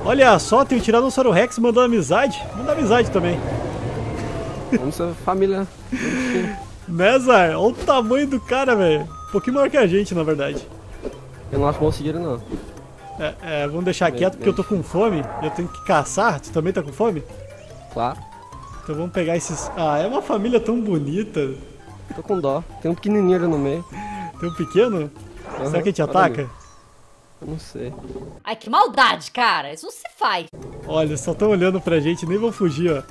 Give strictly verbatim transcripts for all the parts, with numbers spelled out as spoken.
Olha só, tem o Tiranossauro Rex mandando amizade. Manda amizade também. Vamos ser família. Né, Zar? Olha o tamanho do cara, velho. Um pouquinho maior que a gente, na verdade. Eu não acho bom seguir, não. É, é, vamos deixar Bem, quieto bem. porque eu tô com fome. Eu tenho que caçar. Tu também tá com fome? Claro. Então vamos pegar esses... Ah, é uma família tão bonita. Tô com dó. Tem um pequenininho ali no meio. Tem um pequeno? Uhum, Será que ele te olha ataca? ali. Eu não sei. Ai, que maldade, cara. Isso não se faz. Olha, só tão olhando pra gente, nem vão fugir, ó.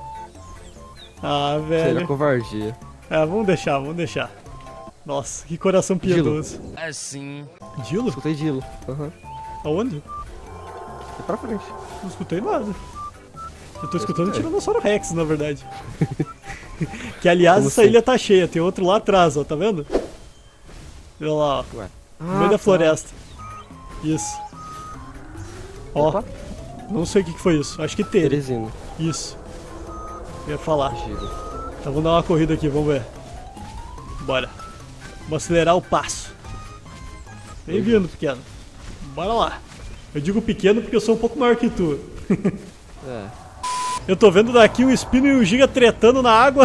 Ah, Seria velho. covardia. É, vamos deixar, vamos deixar. Nossa, que coração piedoso. Assim. Dilo? Escutei Dilo. Aham. Aonde? É pra frente. Não escutei nada. Eu tô escutando o Tiranossauro Rex, na verdade. Que, aliás, Como essa assim? ilha tá cheia. Tem outro lá atrás, ó. Tá vendo? Olha lá, ó. Ué. No meio da floresta. Isso. Ó, Opa. não sei o que que foi isso. Acho que teve. Teresina. Isso. Eu ia falar. Giro. Então vamos dar uma corrida aqui, vamos ver. Bora. Vamos acelerar o passo. Bem-vindo, pequeno. Bora lá. Eu digo pequeno porque eu sou um pouco maior que tu. É. Eu tô vendo daqui o Espino e o Giga tretando na água.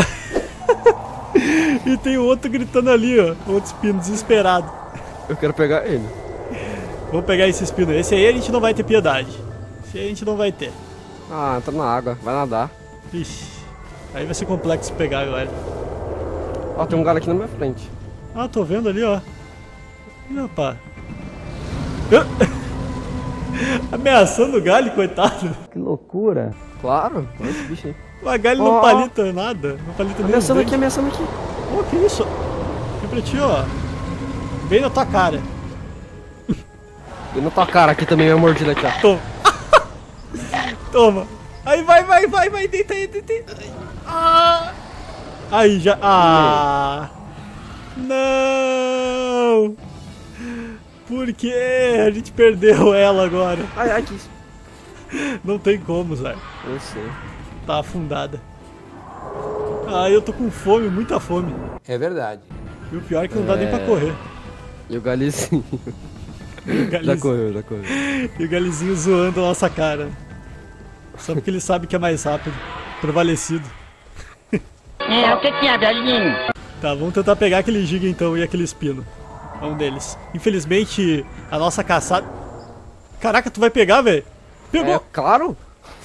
E tem o outro gritando ali, ó. O outro Espino, desesperado. Eu quero pegar ele. Vamos pegar esse Espino. Esse aí a gente não vai ter piedade. Esse aí a gente não vai ter. Ah, entra na água. Vai nadar. Ixi. Aí vai ser complexo pegar agora. Ó, tem um galho aqui na minha frente. Ah, tô vendo ali, ó. Ih, rapaz. Ah! Ameaçando o galho, coitado. Que loucura. Claro. Olha esse bicho aí. O galho Ó, não ó. palita nada. Não palita nem os Ameaçando dentes. aqui, ameaçando aqui. Ô, que isso? Aqui pra ti, ó. Bem na tua cara. E na tua cara aqui também, minha mordida aqui, ó. Toma. Toma. Aí, vai, vai, vai, vai. Deita aí, deita aí. Ah. Aí, já... Ah. Não. Por quê? A gente perdeu ela agora. Ai, ai, que isso. Não tem como, Zé. Eu sei. Tá afundada. Ah, eu tô com fome, muita fome. É verdade. E o pior é que não dá É. nem pra correr. E o galizinho. E o Já galizinho, correu, já correu. e o galizinho zoando a nossa cara. Só porque ele sabe que é mais rápido. Prevalecido. É, o que que é, velhinho? Tá, vamos tentar pegar aquele giga então e aquele espino. É um deles. Infelizmente, a nossa caçada... Caraca, tu vai pegar, velho? Pegou! É, claro.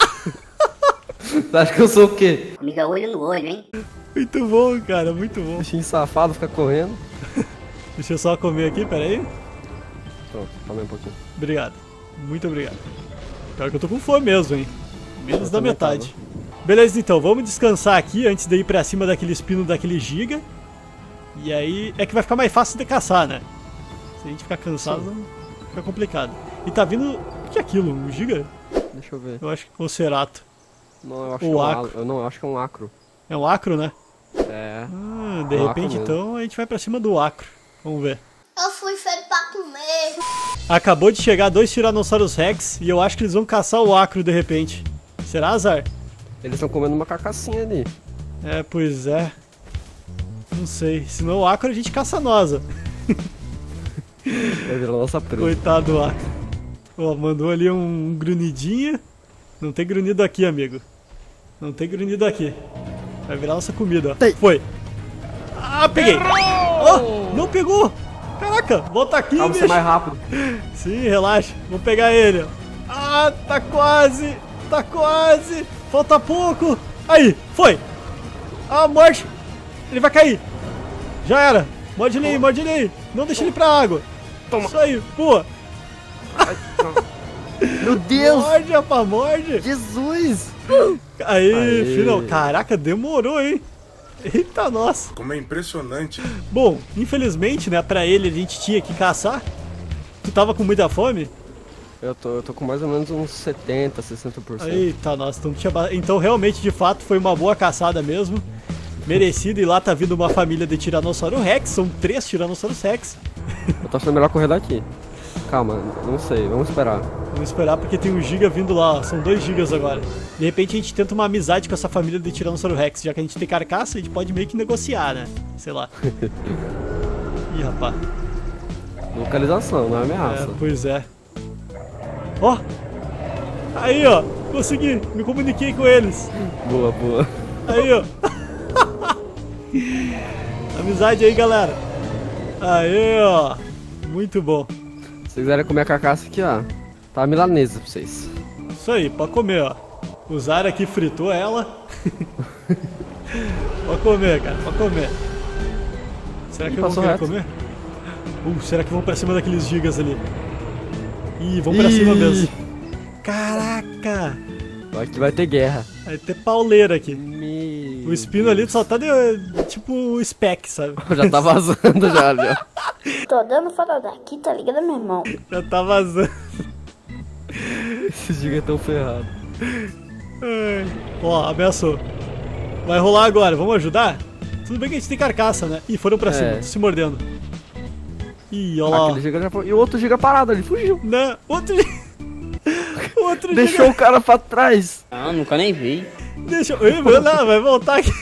Você acha que eu sou o quê? Amiga, olho no olho, hein? Muito bom, cara, muito bom. Bichinho safado, fica correndo. Deixa eu só comer aqui, peraí. Pronto, calma aí um pouquinho. Obrigado. Muito obrigado. Pior que eu tô com fome mesmo, hein? Menos Eu da também metade. Beleza, então, vamos descansar aqui antes de ir pra cima daquele espino daquele giga. E aí, é que vai ficar mais fácil de caçar, né? Se a gente ficar cansado, Sim. fica complicado. E tá vindo... O que é aquilo? Um giga? Deixa eu ver. Eu acho que é um cerato. Não, eu acho O que é um acro. acro. Eu não, eu acho que é um acro. É um acro, né? É. Ah, de Um acro repente, mesmo. então, a gente vai pra cima do acro. Vamos ver. Eu fui feito pra comer. Acabou de chegar dois Tiranossauros Rex e eu acho que eles vão caçar o acro de repente. Será, Azar? Eles estão comendo uma carcassinha ali. É, pois é. Não sei. Senão o acro a gente caça nós, ó. Vai virar nossa presa. Coitado do acro. Ó, mandou ali um, um grunidinho. Não tem grunhido aqui, amigo. Não tem grunhido aqui. Vai virar nossa comida, ó. Tem. Foi. Ah, peguei. Oh, não pegou. Caraca, volta aqui, Calma, bicho. você é mais rápido. Sim, relaxa. Vou pegar ele. Ó. Ah, tá quase. Tá quase. Falta pouco. Aí, foi. Ah, morte. Ele vai cair. Já era. Morde ele aí, morde ele aí. Não deixa ele pra água. Toma. Isso aí, boa. Meu Deus! Morde, rapaz, morde. Jesus! Aí, Aê. final. Caraca, demorou, hein? Eita, nossa. Como é impressionante. Bom, infelizmente, né, pra ele a gente tinha que caçar. Tu tava com muita fome? Eu tô, eu tô com mais ou menos uns setenta, sessenta por cento. Eita, nossa, então, tinha ba- então realmente, de fato, foi uma boa caçada mesmo. Merecida, e lá tá vindo uma família de Tiranossauro Rex, são três Tiranossauros Rex. Eu tô achando melhor correr daqui. Calma, não sei, vamos esperar. Vamos esperar porque tem um giga vindo lá, ó, são dois gigas agora. De repente a gente tenta uma amizade com essa família de Tiranossauro Rex, já que a gente tem carcaça, a gente pode meio que negociar, né? Sei lá. Ih, rapaz. Localização, não é É, ameaça. pois é. Ó! Aí, ó. Consegui. Me comuniquei com eles. Boa, boa. Aí, ó. Amizade aí, galera. Aí, ó. Muito bom. Se vocês quiserem comer a carcaça aqui, ó. Tá milanesa pra vocês. Isso aí, pode comer, ó. O Zara aqui fritou ela. Pode comer, cara. Pode comer. Será que Ih, eu vou passou querer reto. comer? Uh, será que vão pra cima daqueles gigas ali? Ih, vão pra cima mesmo. Caraca! Aqui vai ter guerra. Vai ter pauleira aqui. Meu... O espino ali só tá de, tipo o spec, sabe? Já tá vazando já, já. Tô dando fora daqui, tá ligado, meu irmão? Já tá vazando. Esses gigas tão ferrados. Ai. Ó, ameaçou. Vai rolar agora, vamos ajudar? Tudo bem que a gente tem carcaça, né? Ih, foram pra É. cima, se mordendo. Ih, ó lá. Aquele giga já foi... E o outro giga parado ali, fugiu. Não, outro Outro Deixou giga. o cara pra trás. Ah, nunca nem vi. Deixa eu... Ih, não, vai voltar aqui.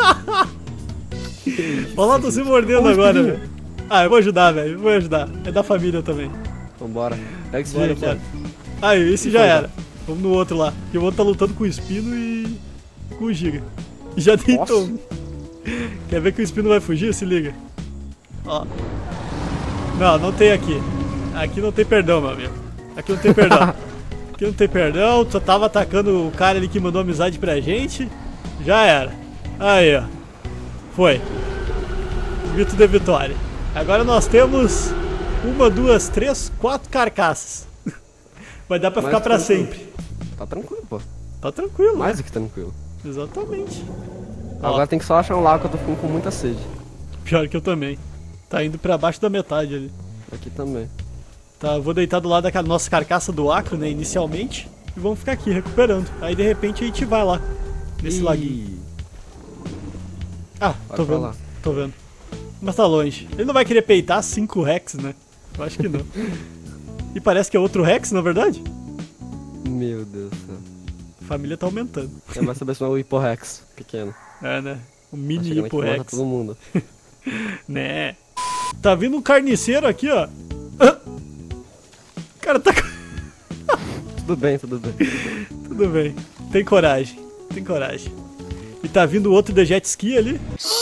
Olha lá, tô se mordendo Ô, agora, espinho. velho. Ah, eu vou ajudar, velho. Eu vou ajudar. É da família também. Vambora. Pega esse Bora, giga aqui, bora. Aí, esse já era. Vamos no outro lá. Que o outro tá lutando com o espino e com o giga. E já deitou. Nossa. Quer ver que o espino vai fugir? Se liga. Ó. Não, não tem aqui. Aqui não tem perdão, meu amigo. Aqui não tem perdão. Aqui não tem perdão. Só tava atacando o cara ali que mandou amizade pra gente. Já era. Aí, ó. Foi. Grito de vitória. Agora nós temos uma, duas, três, quatro carcaças. Vai dar pra Mais ficar pra tranquilo. sempre. Tá tranquilo, pô. Tá tranquilo, Mais né? do que tranquilo. Exatamente. Agora Ó, tem que só achar um lago que eu tô ficando com muita sede. pior que eu também. Tá indo pra baixo da metade ali. Aqui também. Tá, eu vou deitar do lado da ca- nossa carcaça do acro, né, inicialmente. E vamos ficar aqui recuperando. Aí de repente a gente vai lá. Nesse Ih, laguinho. Ah, vai tô pra vendo. lá. Tô vendo. Mas tá longe. Ele não vai querer peitar cinco Rex, né? Eu acho que não. E parece que é outro Rex, na verdade. Meu Deus do céu. A família tá aumentando. Quem vai saber se não é o Hipporex pequeno. É, né? O Tá mini chegando aqui e mata Hipporex. todo mundo. Né? Tá vindo um carniceiro aqui, ó. Ah! O cara tá... Tudo bem, tudo bem. Tudo bem. Tem coragem. Tem coragem. E tá vindo outro de jet ski ali.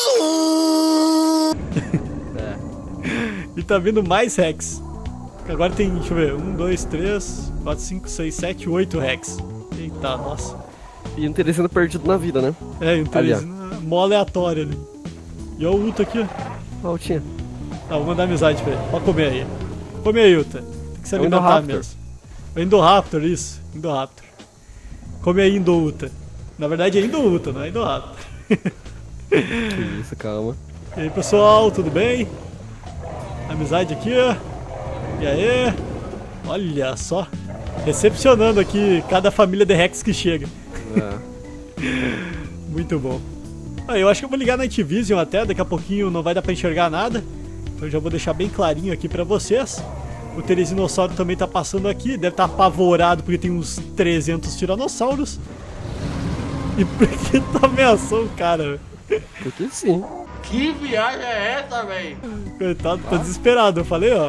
É. E tá vindo mais Rex. Agora tem, deixa eu ver, um, dois, três, quatro, cinco, seis, sete, oito Rex. Eita, nossa. E um interessante perdido na vida, né? É, um Ali, ó. três, mó aleatório ali. E ó o Uta aqui, ó. Ó, o tinha. Tá, vou mandar amizade pra ele. Pode comer aí. Come aí, Uta. Tem que se É o alimentar Indoraptor. mesmo. É o Indoraptor, isso. Indoraptor. Come aí, Indouta. Na verdade é Indouta, não é Indoraptor. Que isso, calma. E aí, pessoal, tudo bem? Amizade aqui, ó. E aí? Olha só. Recepcionando aqui cada família de Rex que chega. É. Muito bom. Ah, eu acho que eu vou ligar na Night Vision até, daqui a pouquinho não vai dar pra enxergar nada. Então eu já vou deixar bem clarinho aqui pra vocês. O Teresinossauro também tá passando aqui, deve estar apavorado porque tem uns trezentos tiranossauros. E por que tu ameaçou o cara, velho? Porque sim. Que viagem é essa, velho? Coitado, tá desesperado, eu falei, ó.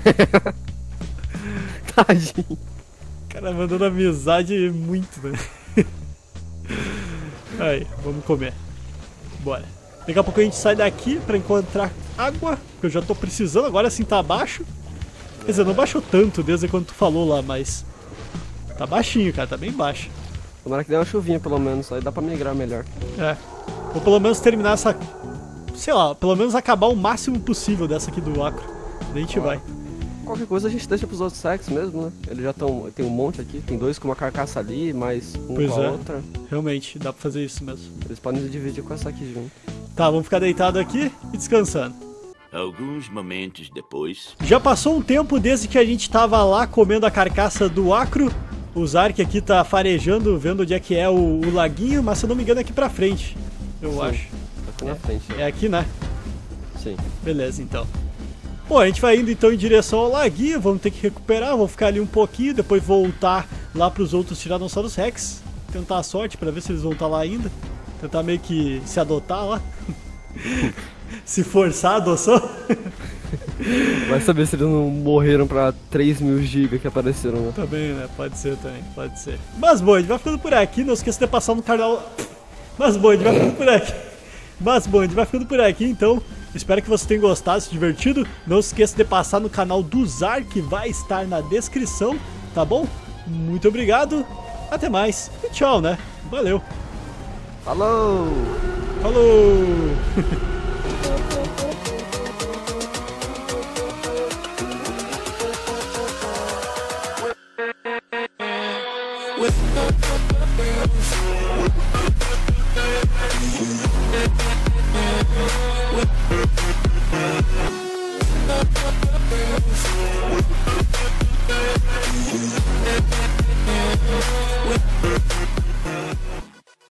Tadinho. O cara mandando amizade muito, né? Aí, vamos comer. Bora. Daqui a pouco a gente sai daqui pra encontrar água, que eu já tô precisando, agora sim tá baixo. Quer dizer, não baixou tanto desde quando tu falou lá, mas... Tá baixinho, cara, tá bem baixo. Tomara que dê uma chuvinha pelo menos, aí dá pra migrar melhor. É. Ou pelo menos terminar essa... Sei lá, pelo menos acabar o máximo possível dessa aqui do Acro. Daí a gente vai. Qualquer coisa a gente deixa pros outros sexos mesmo, né? Eles já estão. Tem um monte aqui, tem dois com uma carcaça ali, mais um Pois com a é. outra. Realmente, dá pra fazer isso mesmo. Eles podem se dividir com essa aqui junto. Tá, vamos ficar deitado aqui e descansando. Alguns momentos depois. Já passou um tempo desde que a gente tava lá comendo a carcaça do Acro. O Zark aqui tá farejando, vendo onde é que é o, o laguinho, mas se eu não me engano é aqui pra frente. Eu Sim. acho. Tá aqui na frente. É aqui, né? Sim. Beleza, então. Bom, a gente vai indo então em direção ao laguinho, vamos ter que recuperar, vamos ficar ali um pouquinho, depois voltar lá pros outros Tiranossauros Rex. Tentar a sorte pra ver se eles vão estar lá ainda. Tentar meio que se adotar lá. Se forçar a adoção. Vai saber se eles não morreram pra três mil gigas que apareceram, né? Também, né? Pode ser também, pode ser. Mas bom, a gente vai ficando por aqui. Não esqueça de passar no canal. Mas bom, a gente vai ficando por aqui. Mas bom, a gente vai ficando por aqui, então. Espero que vocês tenham gostado, se divertido. Não se esqueça de passar no canal do Zar, que vai estar na descrição, tá bom? Muito obrigado, até mais e tchau, né? Valeu. Falou! Falou! We'll be right back.